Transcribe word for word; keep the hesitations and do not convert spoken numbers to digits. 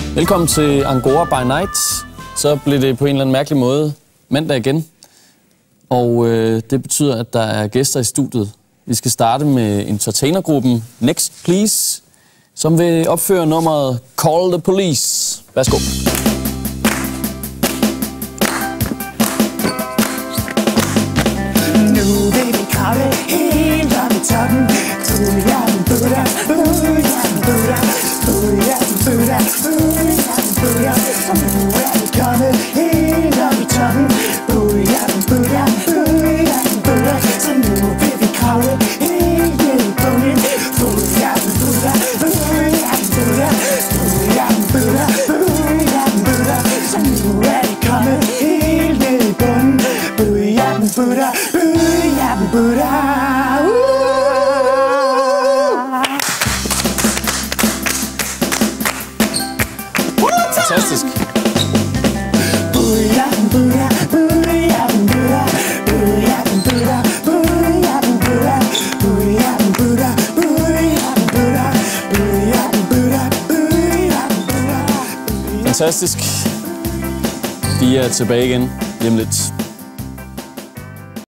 Velkommen til Angora by Night. Så blev det på en eller anden mærkelig måde mandag igen. Og øh, det betyder, at der er gæster i studiet. Vi skal starte med entertainergruppen Next Please, som vil opføre nummeret Call the Police. Værsgo. Nu vil vi kravle helt op i toppen. Booyah, booyah, booyah, booyah, booyah, booyah, booyah, booyah. Så nu er vi kommet helt op i toppen. Booyah, booyah, booyah, booyah. Så nu vil vi kravle helt ned i bunden. Booyah, booyah, booyah, booyah, booyah, booyah, booyah, booyah. Så nu er vi kommet helt ned i bunden. Booyah, booyah, booyah, booyah. Fantastisk. Fantastisk. De er tilbage igen lige om lidt.